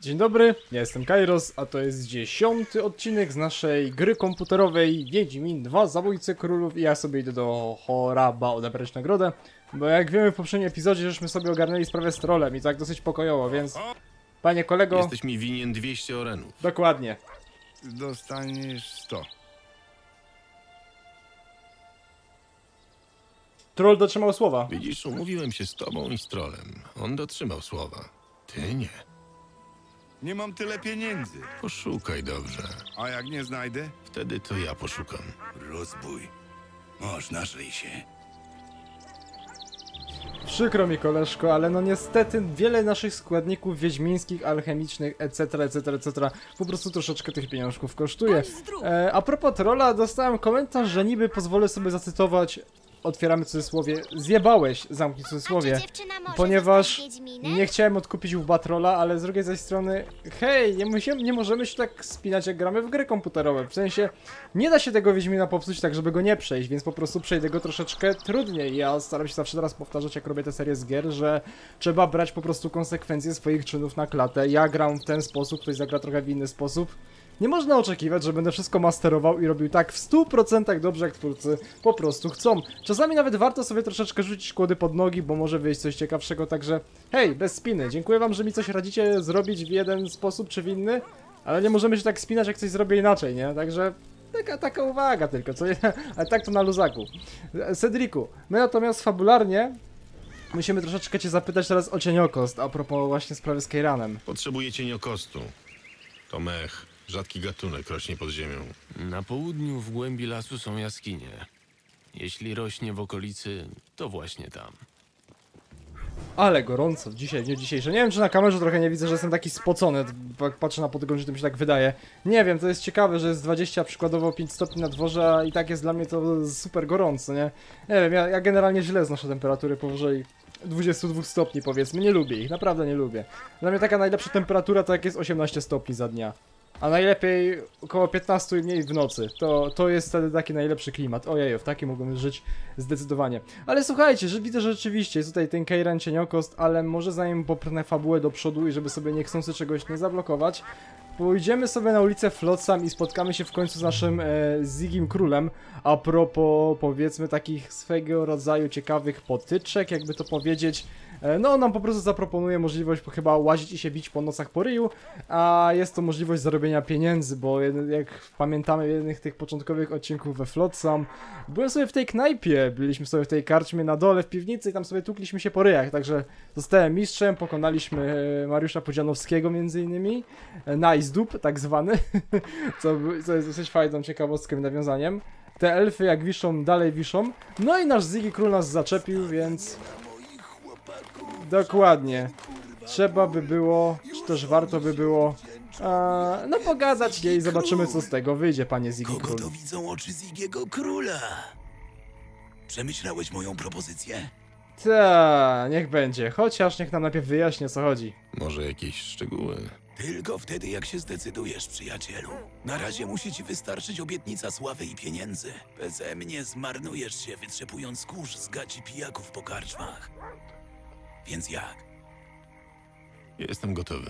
Dzień dobry, ja jestem Kairos, a to jest 10. odcinek z naszej gry komputerowej Wiedźmin 2 Zabójcy Królów i ja sobie idę do Horaba odebrać nagrodę, bo jak wiemy w poprzednim epizodzie, żeśmy sobie ogarnęli sprawę z trolem i tak dosyć pokojowo, więc panie kolego... Jesteś mi winien 200 orenów. Dokładnie. Dostaniesz 100. Troll dotrzymał słowa. Widzisz, umówiłem się z tobą i z trolem. On dotrzymał słowa. Ty nie. Nie mam tyle pieniędzy. Poszukaj dobrze. A jak nie znajdę? Wtedy to ja poszukam. Rozbój. Masz, naszyj się. Przykro mi koleżko, ale no niestety wiele naszych składników wiedźmińskich, alchemicznych, etc. po prostu troszeczkę tych pieniążków kosztuje. A propos trolla, dostałem komentarz, że niby pozwolę sobie zacytować, otwieramy cudzysłowie, zjebałeś, zamknij cudzysłowie, ponieważ nie chciałem odkupić łba trolla, ale z drugiej zaś strony, hej, nie możemy się tak spinać jak gramy w gry komputerowe, w sensie nie da się tego Wiedźmina popsuć tak, żeby go nie przejść, więc po prostu przejdę go troszeczkę trudniej. Ja staram się zawsze teraz powtarzać, jak robię tę serię z gier, że trzeba brać po prostu konsekwencje swoich czynów na klatę. Ja gram w ten sposób, ktoś zagra trochę w inny sposób. Nie można oczekiwać, że będę wszystko masterował i robił tak w 100% dobrze, jak twórcy po prostu chcą. Czasami nawet warto sobie troszeczkę rzucić kłody pod nogi, bo może wyjść coś ciekawszego, także hej, bez spiny. Dziękuję wam, że mi coś radzicie zrobić w jeden sposób czy w inny, ale nie możemy się tak spinać, jak coś zrobię inaczej, nie? Także taka uwaga tylko, co nie? Ale tak to na luzaku. Cedriku, my natomiast fabularnie musimy troszeczkę cię zapytać teraz o cieniokost, a propos właśnie sprawy z Keiranem. Potrzebuję cieniokostu. To mech. Rzadki gatunek rośnie pod ziemią. Na południu w głębi lasu są jaskinie. Jeśli rośnie w okolicy, to właśnie tam. Ale gorąco dzisiaj, w dniu dzisiejszym. Nie wiem, czy na kamerze trochę nie widzę, że jestem taki spocony. Jak patrzę na podgląd, że to mi się tak wydaje. Nie wiem, to jest ciekawe, że jest 20, przykładowo 5 stopni na dworze, a i tak jest dla mnie to super gorąco, nie? Nie wiem, ja generalnie źle znoszę temperatury powyżej 22 stopni, powiedzmy. Nie lubię ich, naprawdę nie lubię. Dla mnie taka najlepsza temperatura to jak jest 18 stopni za dnia. A najlepiej około 15 i mniej w nocy. To jest wtedy taki najlepszy klimat. Ojej, w takim mógłbym żyć zdecydowanie. Ale słuchajcie, że widzę, że rzeczywiście jest tutaj ten Keiran cieniokost, ale może zanim poprnę fabułę do przodu i żeby sobie niechcący czegoś nie zablokować, pójdziemy sobie na ulicę Flotsam i spotkamy się w końcu z naszym Zigim Królem. A propos, powiedzmy, takich swego rodzaju ciekawych potyczek, jakby to powiedzieć. No, on nam po prostu zaproponuje możliwość chyba łazić i się bić po nocach po ryju, a jest to możliwość zarobienia pieniędzy, bo jak pamiętamy w jednych tych początkowych odcinków we Flotsam, byłem sobie w tej knajpie, byliśmy sobie w tej karczmie na dole w piwnicy i tam sobie tukliśmy się po ryjach, także zostałem mistrzem, pokonaliśmy Mariusza Pudzianowskiego między innymi, nice dup tak zwany, co jest dosyć fajną ciekawostką i nawiązaniem. Te elfy jak wiszą, dalej wiszą, no i nasz Ziggy Król nas zaczepił, więc... Dokładnie. Trzeba by było, czy też warto by było, no pogadać jej i zobaczymy, co z tego wyjdzie, panie Ziggy Kogo Król. to widzą oczy Zigiego Króla? Przemyślałeś moją propozycję? Ta, niech będzie. Chociaż niech nam najpierw wyjaśni, o co chodzi. Może jakieś szczegóły? Tylko wtedy, jak się zdecydujesz, przyjacielu. Na razie musi ci wystarczyć obietnica sławy i pieniędzy. Beze mnie zmarnujesz się, wytrzepując kurz z gaci pijaków po karczmach. Więc jak? Jestem gotowy.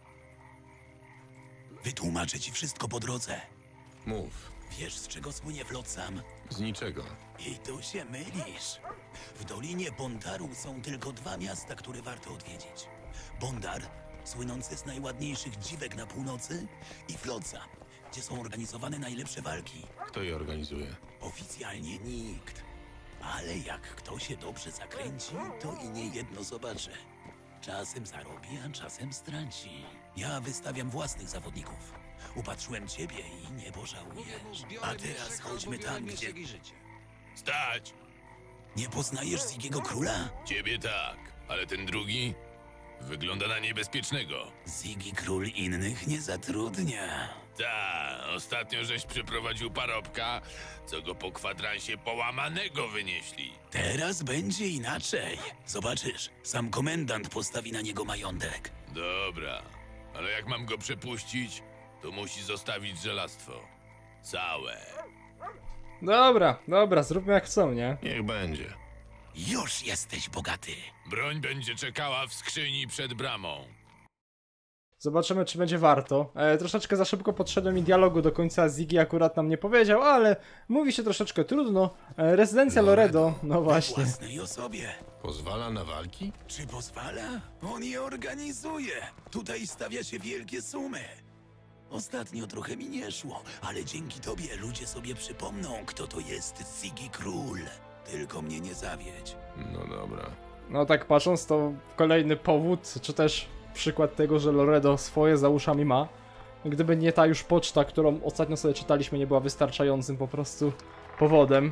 Wytłumaczę ci wszystko po drodze. Mów. Wiesz, z czego słynie Flotsam? Z niczego. I tu się mylisz. W Dolinie Bondaru są tylko 2 miasta, które warto odwiedzić. Bondar, słynący z najładniejszych dziwek na północy, i Flotsam, gdzie są organizowane najlepsze walki. Kto je organizuje? Oficjalnie nikt. Ale jak kto się dobrze zakręci, to i nie jedno zobaczy. Czasem zarobi, a czasem straci. Ja wystawiam własnych zawodników. Upatrzyłem ciebie i nie pożałujesz. A teraz chodźmy tam, gdzie... Stać! Nie poznajesz Zigiego Króla? Ciebie tak, ale ten drugi wygląda na niebezpiecznego. Zigi Król innych nie zatrudnia. Ta, ostatnio żeś przyprowadził parobka, co go po kwadransie połamanego wynieśli. Teraz będzie inaczej. Zobaczysz, sam komendant postawi na niego majątek. Dobra, ale jak mam go przepuścić, to musi zostawić żelastwo. Całe. Dobra, zróbmy jak chcą, nie? Niech będzie. Już jesteś bogaty. Broń będzie czekała w skrzyni przed bramą. Zobaczymy, czy będzie warto. Troszeczkę za szybko podszedłem i dialogu do końca Ziggy akurat nam nie powiedział, ale mówi się troszeczkę trudno. Rezydencja Loredo, no We właśnie. własnej osobie. Pozwala na walki? Czy pozwala? On je organizuje. Tutaj stawia się wielkie sumy. Ostatnio trochę mi nie szło, ale dzięki tobie ludzie sobie przypomną, kto to jest Ziggy Król. Tylko mnie nie zawiedź. No dobra. No tak patrząc, to kolejny powód, czy też przykład tego, że Loredo swoje za uszami ma. Gdyby nie ta już poczta, którą ostatnio sobie czytaliśmy, nie była wystarczającym po prostu powodem.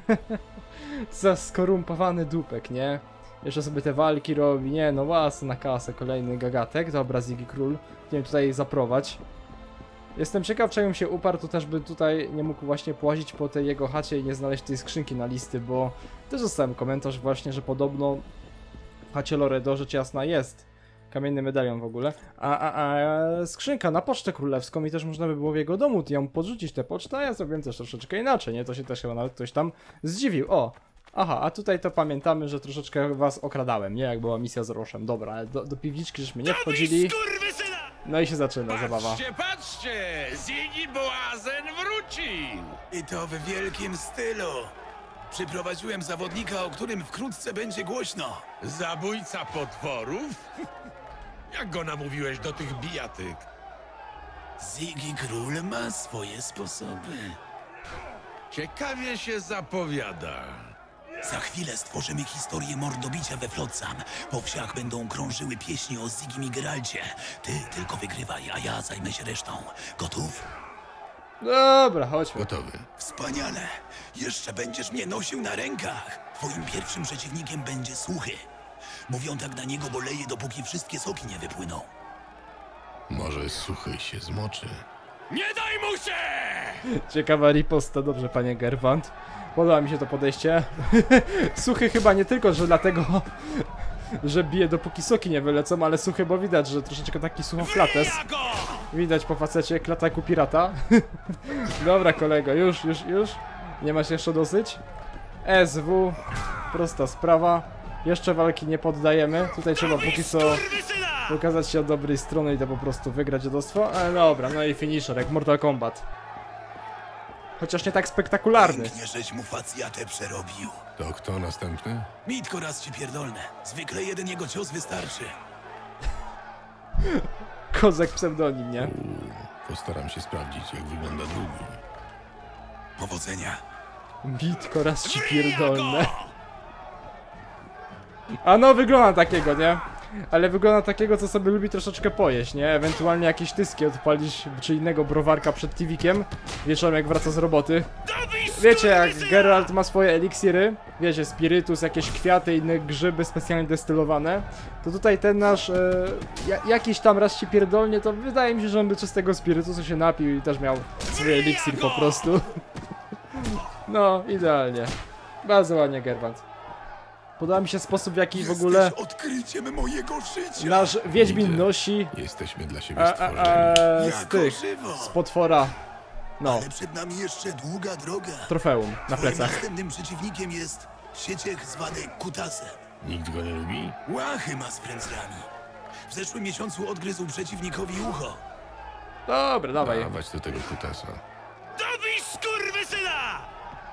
Za skorumpowany dupek, nie? Jeszcze sobie te walki robi, nie no łasy na kasę, kolejny gagatek. Dobra, Ziggy Król, nie wiem, tutaj zaprowadź. Jestem ciekaw, czemu się uparł, to też by tutaj nie mógł właśnie płazić po tej jego chacie i nie znaleźć tej skrzynki na listy, bo też dostałem komentarz właśnie, że podobno w chacie Loredo rzecz jasna jest kamienny medalion w ogóle, a skrzynka na pocztę królewską i też można by było w jego domu ją podrzucić tę pocztę, a ja zrobiłem też troszeczkę inaczej, nie? To się też chyba nawet ktoś tam zdziwił, o! Aha, a tutaj to pamiętamy, że troszeczkę was okradałem, nie? Jak była misja z Roszem, dobra, ale do piwniczki żeśmy nie wchodzili. No i się zaczyna zabawa. Patrzcie, patrzcie! Ziggy Błazen wrócił! I to w wielkim stylu. Przyprowadziłem zawodnika, o którym wkrótce będzie głośno. Zabójca potworów? Jak go namówiłeś do tych bijatyk? Ziggy Król ma swoje sposoby. Ciekawie się zapowiada. Za chwilę stworzymy historię mordobicia we Flotsam. Po wsiach będą krążyły pieśni o Zigim i Geralcie. Ty tylko wygrywaj, a ja zajmę się resztą. Gotów? Dobra, chodźmy. Gotowy. Wspaniale! Jeszcze będziesz mnie nosił na rękach. Twoim pierwszym przeciwnikiem będzie Suchy. Mówią tak na niego, bo leje, dopóki wszystkie soki nie wypłyną. Może Suchy się zmoczy. Nie daj mu się! Ciekawa riposta, dobrze panie Gerwant. Podoba mi się to podejście. Suchy chyba nie tylko, że dlatego, że bije dopóki soki nie wylecą, ale Suchy, bo widać, że troszeczkę taki suchoflates. Widać po facecie, klata jak u pirata. Dobra kolego, już. Nie masz jeszcze dosyć? SW, prosta sprawa. Jeszcze walki nie poddajemy. Tutaj trzeba póki co pokazać się od dobrej strony i to po prostu wygrać dziadostwo. Ale dobra, no i finisher, jak Mortal Kombat. Chociaż nie tak spektakularny. Pięknie, żeś mu facjatę przerobił. To kto następny? Mitko raz ci pierdolne. Zwykle jeden jego cios wystarczy. Kozak pseudonim, nie? Postaram się sprawdzić, jak wygląda drugi. Powodzenia. Bitko raz ci pierdolne. A no, wygląda takiego, nie? Ale wygląda takiego, co sobie lubi troszeczkę pojeść, nie? Ewentualnie jakieś tyski odpalić, czy innego browarka przed tiwikiem wieczorem, jak wraca z roboty. Wiecie, jak Geralt ma swoje eliksiry, wiecie, spirytus, jakieś kwiaty, inne grzyby specjalnie destylowane, to tutaj ten nasz, jakiś tam raz ci pierdolnie, to wydaje mi się, że on by czystego spirytusu się napił i też miał swój eliksir po prostu. No, idealnie. Bardzo ładnie, Gerwant. Podoba mi się sposób, w jaki w ogóle Jesteś odkryciem mojego życia. nasz Wiedźmin Widzę. nosi Jesteśmy dla siebie stworzeni. z Jako tych, żywo. z potwora, no, Ale przed nami jeszcze długa droga. trofeum na Twoim plecach. następnym przeciwnikiem jest sieciek zwany Kutasem. Nikt go nie lubi? Łachy ma z frędzlami. W zeszłym miesiącu odgryzł przeciwnikowi ucho. Dobra, dawaj. Dawać do tego kutasa. Dobij skurwysyna!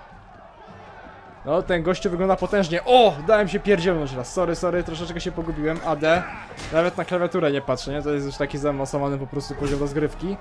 No, ten gościu wygląda potężnie. O! Dałem się pierdzielnąć raz. Sorry, troszeczkę się pogubiłem. AD. Nawet na klawiaturę nie patrzę, nie? To jest już taki zaawansowany po prostu poziom rozgrywki.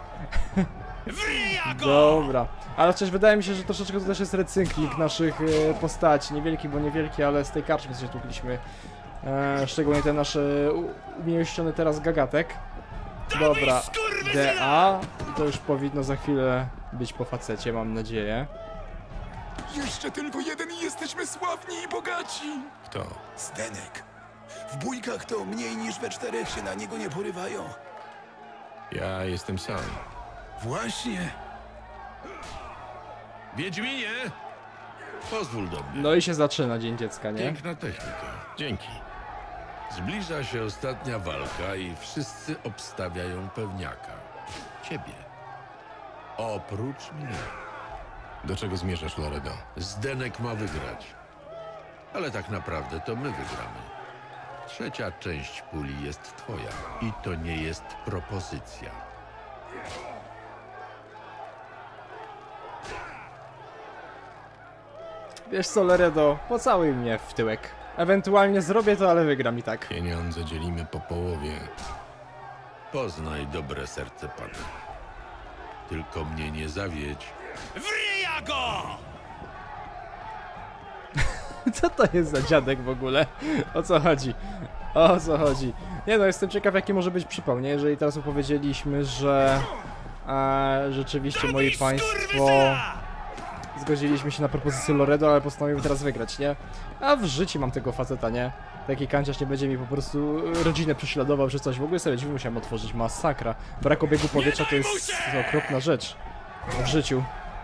Dobra. Ale przecież wydaje mi się, że troszeczkę to też jest recykling naszych postaci. Niewielki, bo niewielki, ale z tej karczmy się tłukliśmy. Szczególnie ten nasz umiejętniony teraz gagatek. Dobra. DA. I to już powinno za chwilę być po facecie, mam nadzieję. Jeszcze tylko jeden i jesteśmy sławni i bogaci. Kto? Zdenek. W bójkach to mniej niż we czterech się na niego nie porywają. Ja jestem sam. Właśnie. Wiedźminie! Pozwól do mnie. No i się zaczyna Dzień Dziecka, nie? Piękna technika. Dzięki. Zbliża się ostatnia walka i wszyscy obstawiają pewniaka. Ciebie. Oprócz mnie. Do czego zmierzasz, Loredo? Zdenek ma wygrać. Ale tak naprawdę to my wygramy. Trzecia część puli jest twoja i to nie jest propozycja. Wiesz co, Loredo, pocałuj mnie w tyłek. Ewentualnie zrobię to, ale wygram i tak. Pieniądze dzielimy po połowie. Poznaj dobre serce pana. Tylko mnie nie zawiedź. Wryja go! Co to jest za dziadek w ogóle? O co chodzi? O co chodzi? Nie no, jestem ciekaw jaki może być przypał, nie? Jeżeli teraz opowiedzieliśmy, że rzeczywiście moi państwo zgodziliśmy się na propozycję Loredo, ale postanowimy teraz wygrać, nie? A w życiu mam tego faceta, nie? Taki kanciarz nie będzie mi po prostu rodzinę prześladował, czy coś. W ogóle sobie drzwi musiałem otworzyć, masakra. Brak obiegu powietrza to jest okropna rzecz w życiu.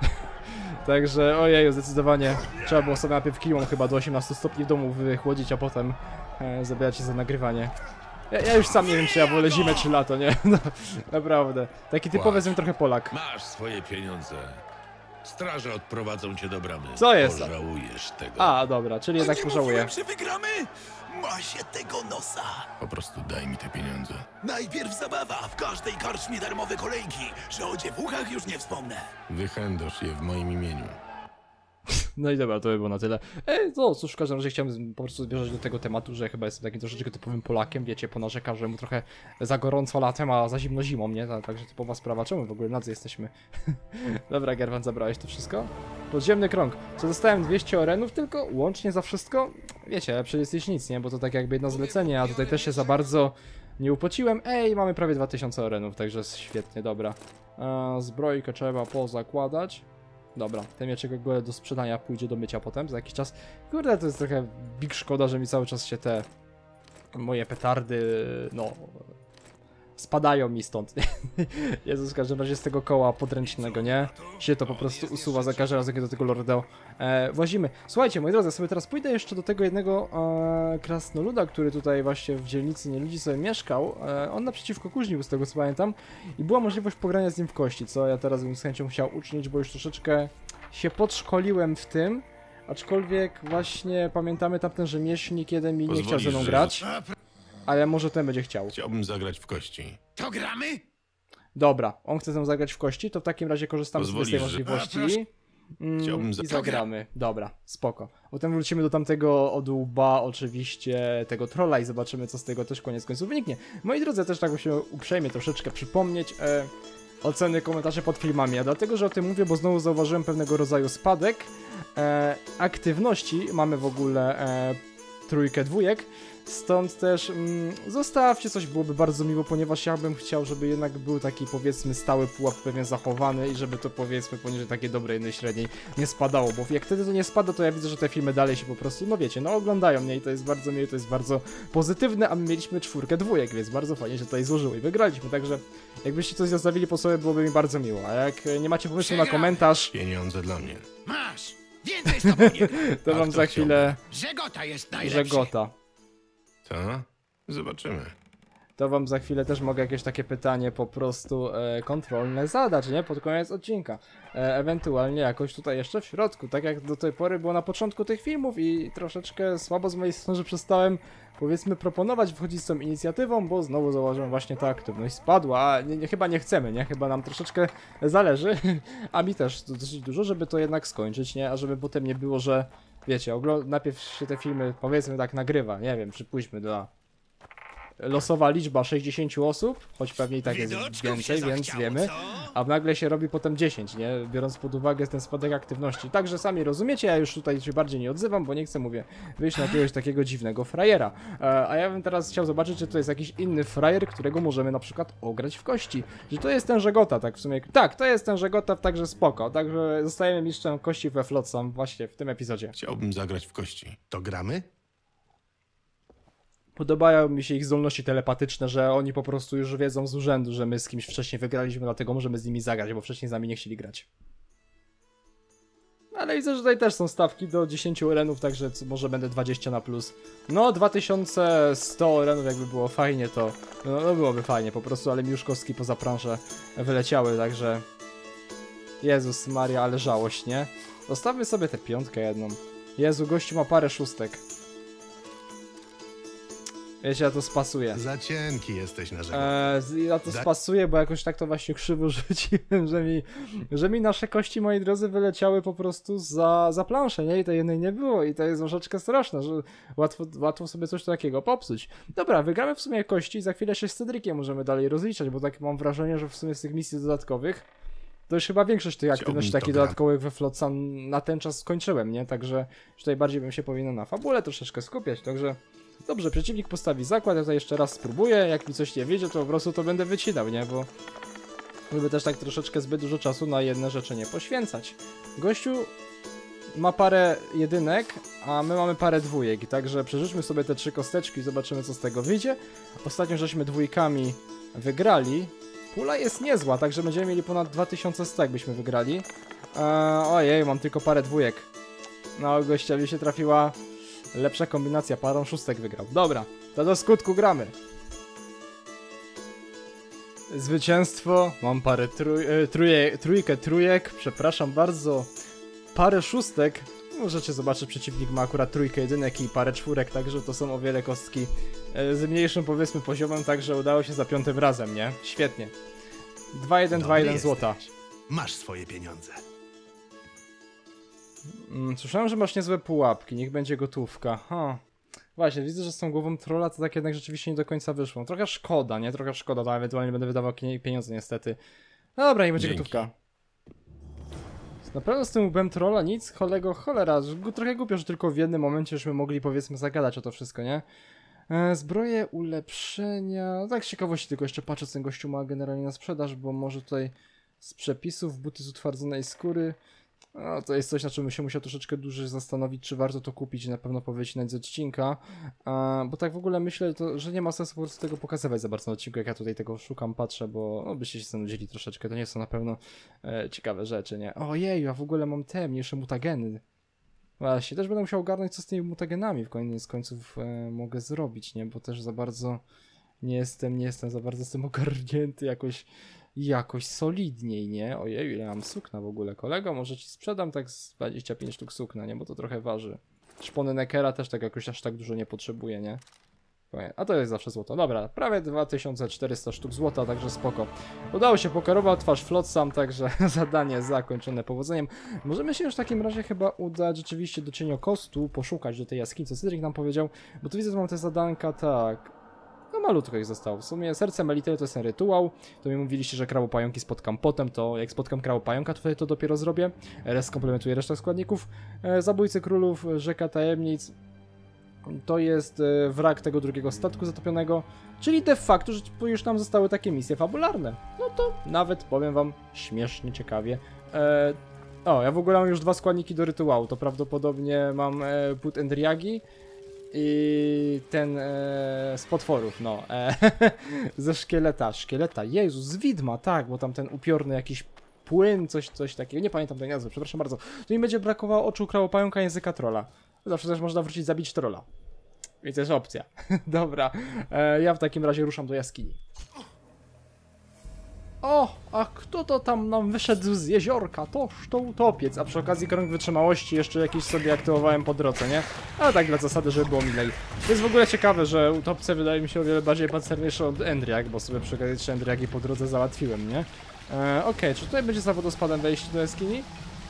Także, ojeju, zdecydowanie trzeba było sobie najpierw klimat chyba do 18 stopni w domu wychłodzić, a potem zabierać się za nagrywanie. Ja już sam nie wiem, czy ja wolę zimę, czy lato, nie? No, naprawdę. Taki typowy jestem trochę Polak. Masz swoje pieniądze. Straże odprowadzą cię do bramy. Co jest? Pożałujesz tego. A, dobra, czyli jednak Nie pożałuję. mówiłem, że wygramy? Ma się tego nosa. Po prostu daj mi te pieniądze. Najpierw zabawa, w każdej karczmie darmowe kolejki, że o dziewuchach już nie wspomnę. Wychędosz je w moim imieniu. No i dobra, to by było na tyle. No cóż, w każdym razie chciałem po prostu zmierzać do tego tematu, że chyba jestem takim troszeczkę typowym Polakiem, wiecie, ponarzekam, że mu trochę za gorąco latem, a za zimno zimą, nie? Także typowa sprawa, czemu w ogóle nadzy jesteśmy? Dobra, Gerwan, zabrałeś to wszystko? Podziemny krąg. Co dostałem 200 orenów tylko? Łącznie za wszystko? Wiecie, lepsze jest niż nic, nie? Bo to tak jakby jedno zlecenie, a tutaj też się za bardzo nie upociłem. Mamy prawie 2000 orenów, także jest świetnie, dobra. Zbrojkę trzeba pozakładać. Dobra, ten mieczek w ogóle do sprzedania pójdzie do mycia potem za jakiś czas. Kurde, to jest trochę big szkoda, że mi cały czas się te moje petardy, no, spadają mi stąd. Jezus, w każdym razie z tego koła podręcznego, nie? Się to po prostu usuwa za każdym razem, kiedy do tego Loredo włazimy. Słuchajcie, moi drodzy, sobie teraz pójdę jeszcze do tego jednego krasnoluda, który tutaj właśnie w dzielnicy Nieludzi sobie mieszkał. On naprzeciwko kuźni był, z tego co pamiętam. I była możliwość pogrania z nim w kości, co ja teraz bym z chęcią chciał uczynić, bo już troszeczkę się podszkoliłem w tym. Aczkolwiek właśnie pamiętamy tamten rzemieślnik, jeden mi nie chciał ze mną Pozwolisz, że grać. Ale może ten będzie chciał. Chciałbym zagrać w kości. To gramy? Dobra, on chce ze mną zagrać w kości, to w takim razie korzystamy sobie z tej Pozwolisz, że- możliwości. Chciałbym I za- zagramy. Dobra, spoko. Potem wrócimy do tamtego odłuba, oczywiście tego trolla i zobaczymy, co z tego też koniec końców wyniknie. Moi drodzy, też tak musimy uprzejmie troszeczkę przypomnieć oceny, komentarze pod filmami, a dlatego, że o tym mówię, bo znowu zauważyłem pewnego rodzaju spadek aktywności. Mamy w ogóle trójkę, dwójek. Stąd też zostawcie coś, byłoby bardzo miło, ponieważ ja bym chciał, żeby jednak był taki, powiedzmy, stały pułap pewien zachowany i żeby to, powiedzmy, poniżej takiej dobrej, jednej średniej nie spadało, bo jak wtedy to nie spada, to ja widzę, że te filmy dalej się po prostu, no wiecie, no oglądają mnie i to jest bardzo miłe, to jest bardzo pozytywne, a my mieliśmy czwórkę, dwójek, więc bardzo fajnie się tutaj złożyło i wygraliśmy, także jakbyście coś zostawili po sobie, byłoby mi bardzo miło, a jak nie macie pomysłu na komentarz, Pieniądze dla mnie. Masz! Więcej z tobą nie... to wam kto za chwilę Żegota jest najlepszy. żegota. Co? Zobaczymy. To wam za chwilę też mogę jakieś takie pytanie po prostu kontrolne zadać, nie? Pod koniec odcinka. Ewentualnie jakoś tutaj jeszcze w środku, tak jak do tej pory było na początku tych filmów i troszeczkę słabo z mojej strony, że przestałem, powiedzmy, proponować, wchodzić z tą inicjatywą, bo znowu zauważyłem, właśnie ta aktywność spadła, a chyba nie chcemy, nie? Chyba nam troszeczkę zależy, a mi też dosyć dużo, żeby to jednak skończyć, nie? A żeby potem nie było, że wiecie, najpierw się te filmy, powiedzmy tak, nagrywa, nie wiem, przypuśćmy dla losowa liczba 60 osób, choć pewnie i tak jest więcej, więc wiemy, a nagle się robi potem 10, nie? Biorąc pod uwagę ten spadek aktywności. Także sami rozumiecie, ja już tutaj się bardziej nie odzywam, bo nie chcę, mówię, wyjść na jakiegoś takiego dziwnego frajera. A ja bym teraz chciał zobaczyć, czy to jest jakiś inny frajer, którego możemy na przykład ograć w kości. Że to jest ten Żegota, tak w sumie. Tak, to jest ten Żegota, także spoko. Także zostajemy mistrzem kości we Flotsam właśnie w tym epizodzie. Chciałbym zagrać w kości. To gramy? Podobają mi się ich zdolności telepatyczne, że oni po prostu już wiedzą z urzędu, że my z kimś wcześniej wygraliśmy, dlatego możemy z nimi zagrać, bo wcześniej z nami nie chcieli grać. Ale widzę, że tutaj też są stawki do 10 orenów, także może będę 20 na plus. No, 2100 orenów jakby było fajnie, to no byłoby fajnie po prostu, ale mi już kostki poza planszę wyleciały, także... Jezus Maria, ale żałość, nie? Zostawmy sobie tę piątkę jedną. Jezu, gościu ma parę szóstek. Wiecie, ja to spasuję. Za cienki jesteś na rzecz. Ja to spasuję, bo jakoś tak to właśnie krzywo rzuciłem, że mi nasze kości, moi drodzy, wyleciały po prostu za planszę, nie? I tej jednej nie było i to jest troszeczkę straszne, że łatwo sobie coś takiego popsuć. Dobra, wygramy w sumie kości i za chwilę się z Cedriciem możemy dalej rozliczać, bo tak mam wrażenie, że w sumie z tych misji dodatkowych to już chyba większość tych aktywności takich dodatkowych we Flotsam na ten czas skończyłem, nie? Także tutaj bardziej bym się powinien na fabule troszeczkę skupiać, także... Dobrze, przeciwnik postawi zakład, ja tutaj jeszcze raz spróbuję, jak mi coś nie wyjdzie, to po prostu to będę wycinał, nie? Bo żeby też tak troszeczkę zbyt dużo czasu na jedne rzeczy nie poświęcać. Gościu ma parę jedynek, a my mamy parę dwójek, także przerzućmy sobie te 3 kosteczki i zobaczymy, co z tego wyjdzie. Ostatnio żeśmy dwójkami wygrali. Pula jest niezła, także będziemy mieli ponad 2100, jakbyśmy wygrali. Ojej, mam tylko parę dwójek. No, gościowi się trafiła lepsza kombinacja, parą 6 wygrał. Dobra, to do skutku gramy. Zwycięstwo, mam parę trójek, przepraszam bardzo. Parę 6. Możecie zobaczyć, przeciwnik ma akurat 3 jedynek i parę 4, także to są o wiele kostki z mniejszym, powiedzmy, poziomem, także udało się za 5. razem, nie? Świetnie. 2-1 złota. Masz swoje pieniądze. Słyszałem, że masz niezłe pułapki, niech będzie gotówka. Właśnie, widzę, że z tą głową trolla to tak jednak rzeczywiście nie do końca wyszło. Trochę szkoda, nie? Trochę szkoda, to ewentualnie będę wydawał pieniądze niestety. No dobra, niech będzie gotówka. Na pewno z tym łbem trolla nic, cholera, trochę głupio, że tylko w jednym momencie żeśmy mogli, powiedzmy, zagadać o to wszystko, nie? Zbroje, ulepszenia... No tak z ciekawości tylko jeszcze patrzę, co ten gościu ma generalnie na sprzedaż, bo może tutaj z przepisów, buty z utwardzonej skóry... No, to jest coś, na czym się musiał troszeczkę dłużej zastanowić, czy warto to kupić i na pewno powycinać z odcinka. Bo tak w ogóle myślę, że nie ma sensu po prostu tego pokazywać za bardzo na odcinku, jak ja tutaj tego szukam, patrzę, bo no, byście się zanudzili troszeczkę, to nie są na pewno ciekawe rzeczy, nie? Ojej, ja w ogóle mam te mniejsze mutageny. Właśnie, też będę musiał ogarnąć, co z tymi mutagenami w koniec końców mogę zrobić, nie? Bo też za bardzo nie jestem za bardzo z tym ogarnięty jakoś solidniej, nie? Ojej, ile mam sukna w ogóle, kolego, może ci sprzedam tak z 25 sztuk sukna, nie? Bo to trochę waży. Szpony Neckera też tak jakoś aż tak dużo nie potrzebuje, nie? A to jest zawsze złoto. Dobra, prawie 2400 sztuk złota, także spoko. Udało się, pokerował twarz Flotsam, także zadanie zakończone powodzeniem. Możemy się już w takim razie chyba udać rzeczywiście do cieniokostu, poszukać do tej jaskini, co Cedric nam powiedział, bo tu widzę, że mam te zadanka, tak... No malutko ich zostało. W sumie serce Melitele to jest ten rytuał. To mi mówiliście, że krabopająki spotkam potem, to jak spotkam krabopająka, to wtedy to dopiero zrobię. Skomplementuję resztę składników. Zabójcy królów, rzeka tajemnic. To jest wrak tego drugiego statku zatopionego. Czyli de facto, że już nam zostały takie misje fabularne. No to nawet, powiem wam, śmiesznie, ciekawie. Ja w ogóle mam już 2 składniki do rytuału. To prawdopodobnie mam płód Endriagi i ten z potworów, no, ze szkieleta, Jezus, z widma, tak, bo tam ten upiorny jakiś płyn, coś takiego, nie pamiętam tej nazwy, przepraszam bardzo. Tu mi będzie brakowało oczu krabopająka, języka trolla. Zawsze też można wrócić zabić trolla. Więc jest opcja. Dobra, ja w takim razie ruszam do jaskini. O, a kto to tam nam wyszedł z jeziorka? Toż to utopiec, a przy okazji krąg wytrzymałości jeszcze jakiś sobie aktywowałem po drodze, nie? Ale tak dla zasady, żeby było milej. To jest w ogóle ciekawe, że utopce wydaje mi się o wiele bardziej pancerniejsze od Endriag, bo sobie przy okazji 3 Endriagi po drodze załatwiłem, nie? Okej, czy tutaj będzie za wodospadem wejście do jaskini?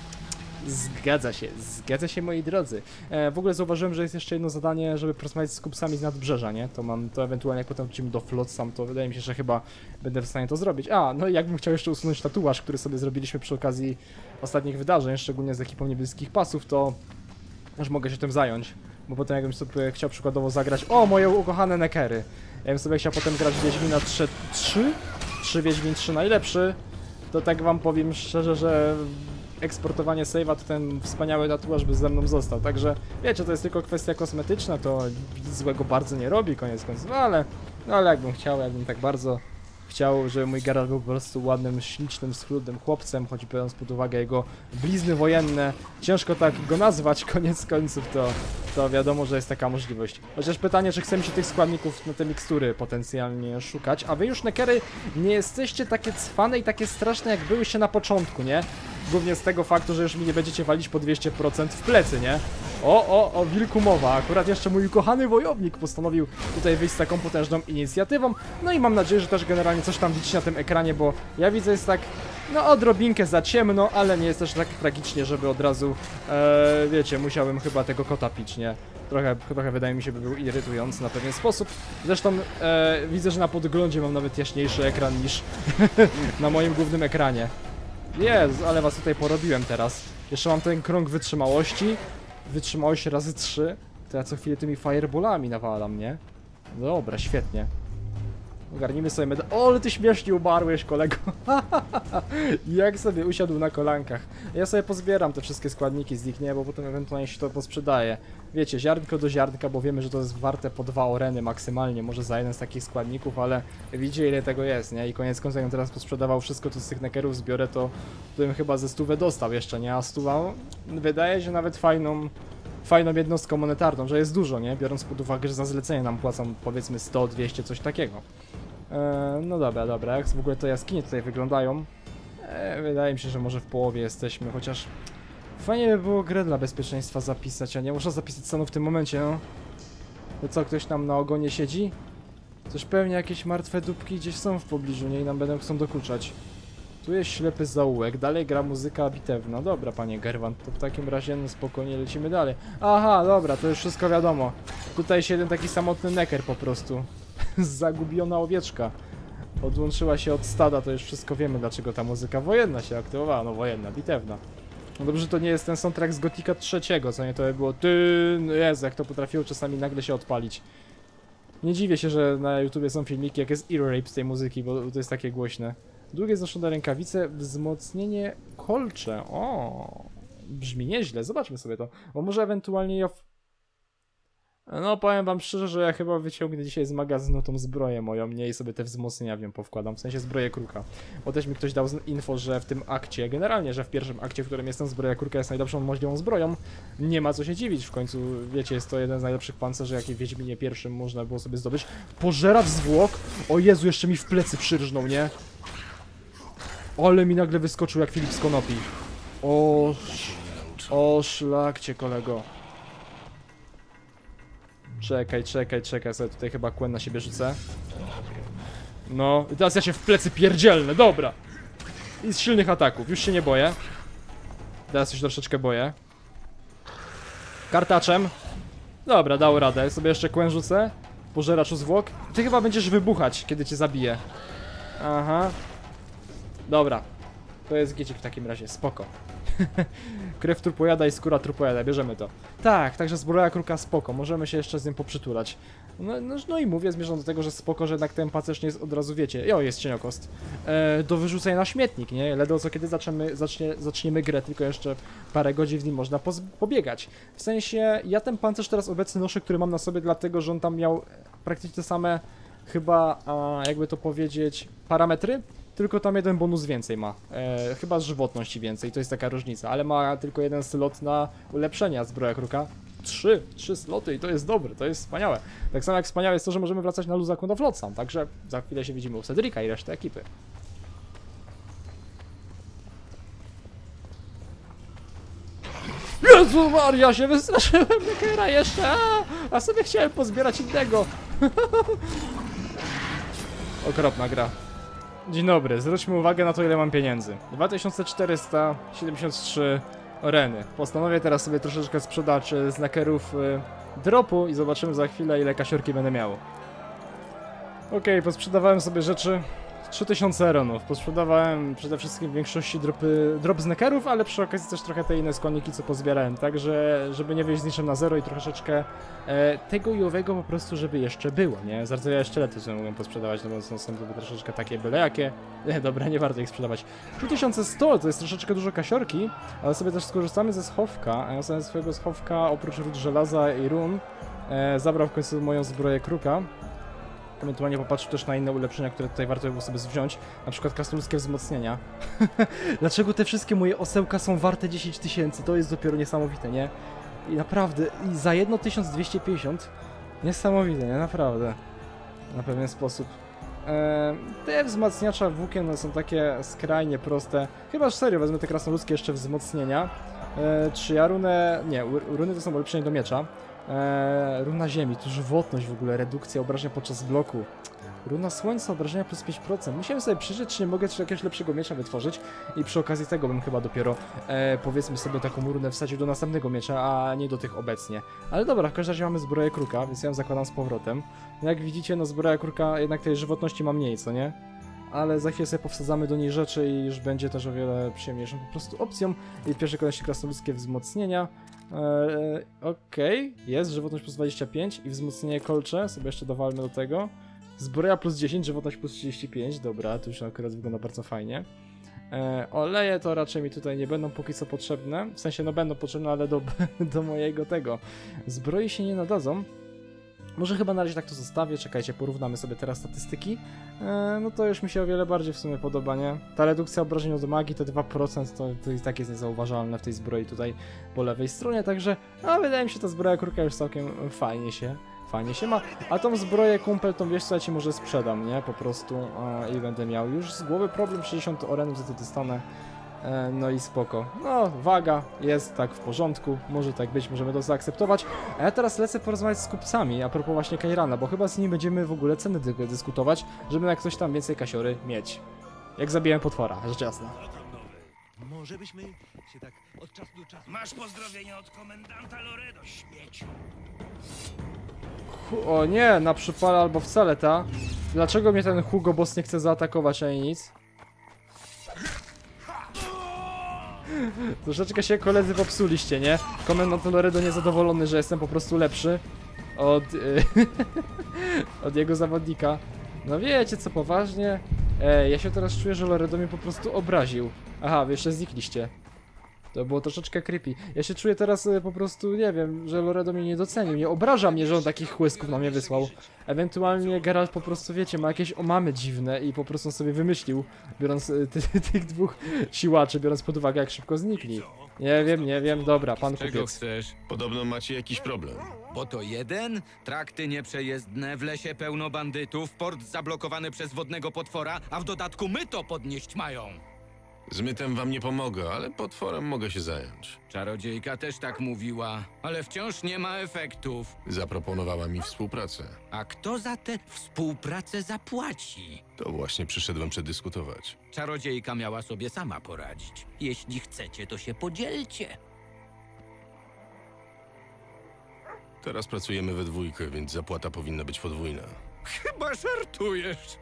Zgadza się moi drodzy. W ogóle zauważyłem, że jest jeszcze jedno zadanie, żeby porozmawiać z kupcami z nadbrzeża, nie? To ewentualnie jak potem wrócimy do Flotsam, to wydaje mi się, że chyba będę w stanie to zrobić. No i jakbym chciał jeszcze usunąć tatuaż, który sobie zrobiliśmy przy okazji ostatnich wydarzeń, szczególnie z ekipą Niebieskich Pasów, to już mogę się tym zająć. Bo potem jakbym sobie chciał przykładowo zagrać... O, moje ukochane Neckery! Ja bym sobie chciał potem grać Wiedźmina 3 Wiedźmin 3 najlepszy, to tak wam powiem szczerze, że eksportowanie save'a to ten wspaniały tatuaż by ze mną został, także wiecie, to jest tylko kwestia kosmetyczna, to nic złego bardzo nie robi, koniec końców, ale jakbym tak bardzo chciał, żeby mój Geralt był po prostu ładnym, ślicznym, schludnym chłopcem, choć biorąc pod uwagę jego blizny wojenne, ciężko tak go nazwać, koniec końców, to wiadomo, że jest taka możliwość. Chociaż pytanie, czy chcemy się tych składników na te mikstury potencjalnie szukać, a wy już, Neckery, nie jesteście takie cwane i takie straszne, jak byłyście na początku, nie? Głównie z tego faktu, że już mi nie będziecie walić po 200% w plecy, nie? O wilku mowa. Akurat jeszcze mój ukochany wojownik postanowił tutaj wyjść z taką potężną inicjatywą. No i mam nadzieję, że też generalnie coś tam widzicie na tym ekranie, bo ja widzę jest tak, no odrobinkę za ciemno, ale nie jest też tak tragicznie, żeby od razu, wiecie, musiałem chyba tego kota pić, nie? Trochę wydaje mi się, by był irytujący na pewien sposób. Zresztą widzę, że na podglądzie mam nawet jaśniejszy ekran niż na moim głównym ekranie. Jezu, ale was tutaj porobiłem teraz. Jeszcze mam ten krąg wytrzymałości. Wytrzymałość razy 3. To ja co chwilę tymi fireballami nawalam, nie? Dobra, świetnie. Ogarnijmy sobie medal. O, ale ty śmiesznie umarłeś, kolego. Jak sobie usiadł na kolankach. Ja sobie pozbieram te wszystkie składniki z nich, nie? Bo potem ewentualnie się to posprzedaje. Wiecie, ziarnko do ziarnka, bo wiemy, że to jest warte po 2 oreny maksymalnie, może za jeden z takich składników, ale widzicie, ile tego jest, nie? I koniec końców, jakbym teraz posprzedawał wszystko, co z tych nekerów zbiorę, to bym chyba ze 100 dostał jeszcze, nie? A 100 wydaje się nawet fajną jednostką monetarną, że jest dużo, nie? Biorąc pod uwagę, że za zlecenie nam płacą powiedzmy 100, 200, coś takiego. No dobra, jak w ogóle to jaskinie tutaj wyglądają? Wydaje mi się, że może w połowie jesteśmy, chociaż fajnie by było grę dla bezpieczeństwa zapisać, a nie muszę zapisać stanu w tym momencie, no. To co, ktoś tam na ogonie siedzi? Coś pewnie jakieś martwe dupki gdzieś są w pobliżu, nie? I nam chcą dokuczać. Tu jest ślepy zaułek, dalej gra muzyka bitewna. Dobra, panie Gerwant, to w takim razie no spokojnie lecimy dalej. Aha, dobra, to już wszystko wiadomo. Tutaj się jeden taki samotny neker po prostu. Zagubiona owieczka. Odłączyła się od stada, to już wszystko wiemy, dlaczego ta muzyka wojenna się aktywowała. No wojenna, bitewna. No dobrze, to nie jest ten soundtrack z Gotika 3, co nie, to by było Jezu, jak to potrafiło czasami nagle się odpalić. Nie dziwię się, że na YouTubie są filmiki, jak jest ear rape z tej muzyki, bo to jest takie głośne. Długie znoszone rękawice, wzmocnienie kolcze. O, brzmi nieźle, zobaczmy sobie to. Bo może ewentualnie ja... No powiem wam szczerze, że ja chyba wyciągnę dzisiaj z magazynu tą zbroję moją, nie? I sobie te wzmocnienia w nią powkładam, w sensie zbroję kruka. Bo też mi ktoś dał info, że w tym akcie, generalnie, że w pierwszym akcie, w którym jestem, zbroja kruka jest najlepszą możliwą zbroją. Nie ma co się dziwić, w końcu, wiecie, jest to jeden z najlepszych pancerzy, jaki w Wiedźminie pierwszym można było sobie zdobyć. Pożeracz zwłok! O Jezu, jeszcze mi w plecy przyrżnął, nie? Ale mi nagle wyskoczył jak Filip z konopi. O szlakcie, kolego. Czekaj, sobie tutaj chyba kłen na siebie rzucę. No, i teraz ja się w plecy pierdzielnę, dobra. I z silnych ataków, już się nie boję. Teraz się troszeczkę boję. Kartaczem. Dobra, dał radę, sobie jeszcze kłen rzucę. Pożeraczu zwłok. Ty chyba będziesz wybuchać, kiedy cię zabiję. Aha. Dobra. To jest giecik w takim razie, spoko. Krew trupojada i skóra trupojada, bierzemy to. Tak, także zbroja kruka spoko, możemy się jeszcze z nim poprzytulać. No i mówię, zmierzam do tego, że spoko, że jednak ten pancerz nie jest od razu, wiecie, jest cieniokost. Do wyrzucenia na śmietnik, nie? Ledwo co kiedy zaczniemy grę, tylko jeszcze parę godzin w nim można pobiegać. W sensie, ja ten pancerz teraz obecny noszę, który mam na sobie, dlatego, że on tam miał praktycznie te same, chyba, jakby to powiedzieć, parametry. Tylko tam jeden bonus więcej ma. Chyba z żywotności więcej, to jest taka różnica. Ale ma tylko jeden slot na ulepszenia zbroja kruka. 3 sloty i to jest dobre, to jest wspaniałe. Tak samo jak wspaniałe jest to, że możemy wracać na Luzaku do Flotsam. Także za chwilę się widzimy u Cedrika i resztę ekipy. Jezu Maria, się wystraszyłem Nekera jeszcze! A sobie chciałem pozbierać innego. Okropna gra. Dzień dobry, zwróćmy uwagę na to, ile mam pieniędzy. 2473 oreny. Postanowię teraz sobie troszeczkę sprzedać z nekerów dropu i zobaczymy za chwilę, ile kasiorki będę miał. Okej, posprzedawałem sobie rzeczy. 3000 eronów. Posprzedawałem przede wszystkim w większości drop z nekerów, ale przy okazji też trochę te inne składniki, co pozbierałem. Także, żeby nie wyjść z niczym na zero i troszeczkę tego i owego po prostu, żeby jeszcze było, nie? Z rdzeniem sztyletu sobie mogłem posprzedawać, no bo są to troszeczkę takie byle jakie. Dobra, nie warto ich sprzedawać. 3100 to jest troszeczkę dużo kasiorki, ale sobie też skorzystamy ze schowka. A ja sobie ze swojego schowka, oprócz ród żelaza i run, zabrał w końcu moją zbroję kruka. Ewentualnie popatrzył też na inne ulepszenia, które tutaj warto by było sobie wziąć. Na przykład krasnoludzkie wzmocnienia. Dlaczego te wszystkie moje osełka są warte 10 000? To jest dopiero niesamowite, nie? I naprawdę, i za jedno 1250 niesamowite, nie? Naprawdę. Na pewien sposób. Te wzmacniacza włókien są takie skrajnie proste. Chyba serio wezmę te krasnoludzkie jeszcze wzmocnienia. Czy ja runę... Nie, runy to są ulepszenia do miecza. Runa ziemi, tu żywotność w ogóle, redukcja obrażenia podczas bloku. Runa słońca, obrażenia plus 5%. Musiałem sobie przyjrzeć, czy nie mogę jakiegoś lepszego miecza wytworzyć. I przy okazji tego bym chyba dopiero, powiedzmy sobie, taką runę wsadził do następnego miecza, a nie do tych obecnie. Ale dobra, w każdym razie mamy zbroję kruka, więc ja ją zakładam z powrotem. Jak widzicie, no zbroja kruka jednak tej żywotności ma mniej, co nie? Ale za chwilę sobie powsadzamy do niej rzeczy i już będzie też o wiele przyjemniejszą po prostu opcją. I w pierwszej kolejności krasnoludzkie wzmocnienia. Okej, jest, żywotność plus 25 i wzmocnienie kolcze, sobie jeszcze dowalmy do tego. Zbroja plus 10, żywotność plus 35, dobra, to już akurat wygląda bardzo fajnie. Oleje to raczej mi tutaj nie będą póki co potrzebne, w sensie no będą potrzebne, ale do mojego tego. Zbroi się nie nadadzą. Może chyba na razie tak to zostawię, czekajcie, porównamy sobie teraz statystyki. No to już mi się o wiele bardziej w sumie podoba, nie? Ta redukcja obrażeń od magii, te 2% to i tak jest niezauważalne w tej zbroi tutaj po lewej stronie, także wydaje mi się ta zbroja kruka już całkiem fajnie się ma. A tą zbroję kumpel, tą wiesz co, ja ci może sprzedam, nie? Po prostu i będę miał już z głowy problem, 60 orenów za to dostanę. No i spoko. No, waga jest tak w porządku, może tak być, możemy to zaakceptować. A ja teraz lecę porozmawiać z kupcami a propos właśnie Kairana, bo chyba z nim będziemy w ogóle ceny dyskutować, żeby na ktoś tam więcej kasiory mieć. Jak zabiłem potwora, rzecz jasna. Może byśmy się tak od czasu do czasu... Masz pozdrowienia od komendanta Loredo, śmieciu. O nie, na przypale albo wcale ta. Dlaczego mnie ten Hugo Boss nie chce zaatakować ani nic? Troszeczkę się koledzy popsuliście, nie? Komendant Loredo niezadowolony, że jestem po prostu lepszy od, od jego zawodnika. No wiecie co, poważnie? Ja się teraz czuję, że Loredo mnie po prostu obraził. Aha, wy jeszcze znikliście. To było troszeczkę creepy. Ja się czuję teraz po prostu, nie wiem, że Loredo mnie nie docenił. Nie obraża mnie, że on takich chłysków na mnie wysłał. Ewentualnie Geralt po prostu, wiecie, ma jakieś omamy dziwne i po prostu sobie wymyślił, biorąc tych dwóch siłaczy, biorąc pod uwagę, jak szybko znikli. Nie wiem, dobra, pan Czego kupiec. chcesz? Podobno macie jakiś problem. Bo to jeden, trakty nieprzejezdne, w lesie pełno bandytów, port zablokowany przez wodnego potwora, a w dodatku my to podnieść mają. Z mytem wam nie pomogę, ale potworem mogę się zająć. Czarodziejka też tak mówiła, ale wciąż nie ma efektów. Zaproponowała mi współpracę. A kto za tę współpracę zapłaci? To właśnie przyszedłem przedyskutować. Czarodziejka miała sobie sama poradzić. Jeśli chcecie, to się podzielcie. Teraz pracujemy we dwójkę, więc zapłata powinna być podwójna. Chyba żartujesz.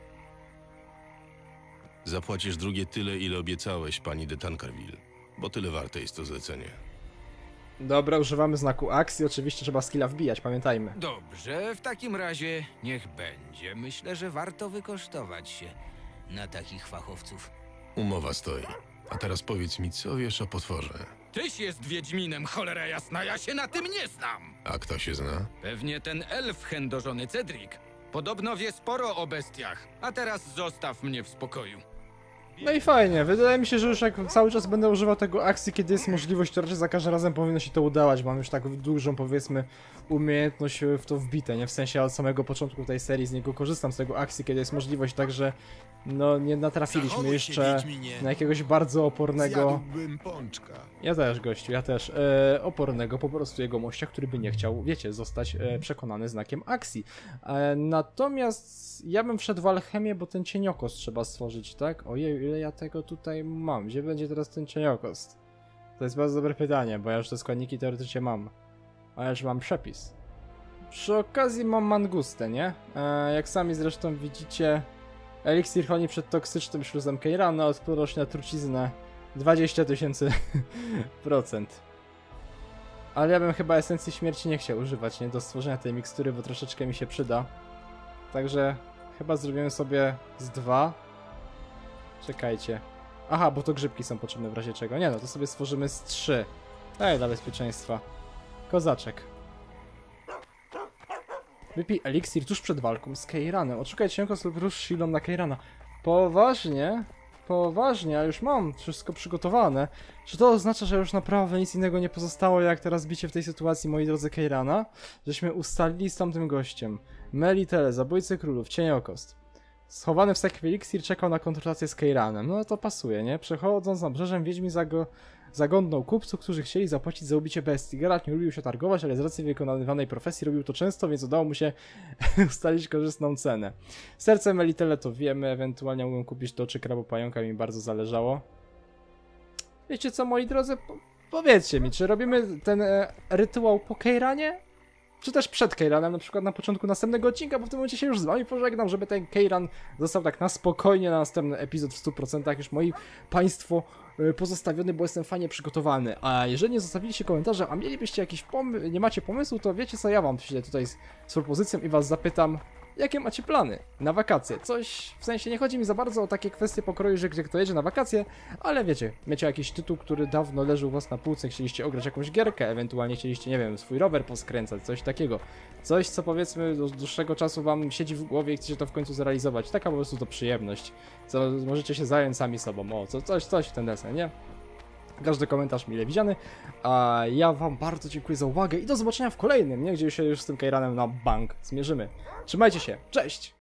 Zapłacisz drugie tyle, ile obiecałeś, pani de Tancarville, bo tyle warte jest to zlecenie. Dobra, używamy znaku akcji, oczywiście trzeba skilla wbijać, pamiętajmy. Dobrze, w takim razie niech będzie. Myślę, że warto wykosztować się na takich fachowców. Umowa stoi. A teraz powiedz mi, co wiesz o potworze? Tyś jest wiedźminem, cholera jasna, ja się na tym nie znam. A kto się zna? Pewnie ten elf chędożony Cedric. Podobno wie sporo o bestiach. A teraz zostaw mnie w spokoju. No i fajnie, wydaje mi się, że już jak cały czas będę używał tego akcji, kiedy jest możliwość, to raczej za każdym razem powinno się to udawać. Mam już tak dużą, powiedzmy, umiejętność w to wbite, nie? W sensie od samego początku tej serii z niego korzystam, z tego akcji, kiedy jest możliwość, także no nie natrafiliśmy jeszcze na jakiegoś bardzo opornego... Pączka. Ja też, gościu, ja też. Opornego po prostu jegomościa, który by nie chciał, wiecie, zostać przekonany znakiem akcji. Natomiast ja bym wszedł w alchemię, bo ten cieniokost trzeba stworzyć, tak? Ojej, ile ja tego tutaj mam? Gdzie będzie teraz ten cieniokost? To jest bardzo dobre pytanie, bo ja już te składniki teoretycznie mam. A ja już mam przepis. Przy okazji mam mangustę, nie? Jak sami zresztą widzicie, eliksir chroni przed toksycznym śluzem Kairana, odporność na truciznę 20 000%. Ale ja bym chyba esencji śmierci nie chciał używać, nie? Do stworzenia tej mikstury, bo troszeczkę mi się przyda. Także chyba zrobimy sobie z 2. Czekajcie. Aha, bo to grzybki są potrzebne w razie czego. Nie no, to sobie stworzymy z 3. Daj dla bezpieczeństwa. Kozaczek. Wypij eliksir tuż przed walką z Kairanem. Odszukaj cienkost lub rusz silą na Kairana. Poważnie? Poważnie, a już mam wszystko przygotowane. Czy to oznacza, że już naprawdę nic innego nie pozostało, jak teraz bicie w tej sytuacji, moi drodzy Kairana? Żeśmy ustalili z tamtym gościem. Melitele, zabójcy królów, cieniokost. Schowany w sekwie eliksir czekał na konfrontację z Keiranem. No to pasuje, nie? Przechodząc nabrzeżem, Wiedźmin zaglądnął kupców, którzy chcieli zapłacić za ubicie bestii. Geralt nie lubił się targować, ale z racji wykonywanej profesji robił to często, więc udało mu się ustalić korzystną cenę. Serce Melitele to wiemy, ewentualnie mógłbym kupić to czy krabopająka, mi bardzo zależało. Wiecie co, moi drodzy? Powiedzcie mi, czy robimy ten rytuał po Keiranie? Czy też przed Keiranem, na przykład na początku następnego odcinka, bo w tym momencie się już z wami pożegnam, żeby ten Keiran został tak na spokojnie na następny epizod w 100%, już moi państwo pozostawiony, bo jestem fajnie przygotowany. A jeżeli nie zostawiliście komentarza, a mielibyście jakiś nie macie pomysłu, to wiecie co, ja wam przyjdę tutaj z propozycją i was zapytam, jakie macie plany na wakacje? Coś, w sensie nie chodzi mi za bardzo o takie kwestie pokroju, że gdzie kto jedzie na wakacje, ale wiecie, macie jakiś tytuł, który dawno leży u was na półce, chcieliście ograć jakąś gierkę, ewentualnie chcieliście, nie wiem, swój rower poskręcać, coś takiego. Coś, co powiedzmy do dłuższego czasu wam siedzi w głowie i chcecie to w końcu zrealizować. Taka po prostu to przyjemność. Co możecie się zająć sami sobą, o, coś w ten desen, nie? Każdy komentarz mile widziany, a ja wam bardzo dziękuję za uwagę i do zobaczenia w kolejnym, nie? Gdzie się już z tym Keiranem na bank zmierzymy. Trzymajcie się, cześć!